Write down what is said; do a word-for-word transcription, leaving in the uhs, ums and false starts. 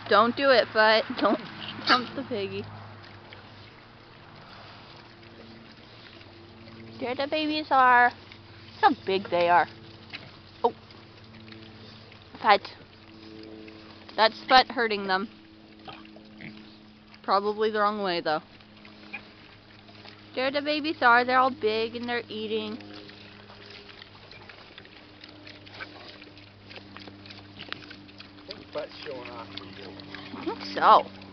Don't do it, but don't dump the piggy. There the babies are. Look how big they are. Oh. Pet. That's Sput hurting them. Probably the wrong way, though. There the babies are. They're all big and they're eating. I think Sput's showing off for you. I think so.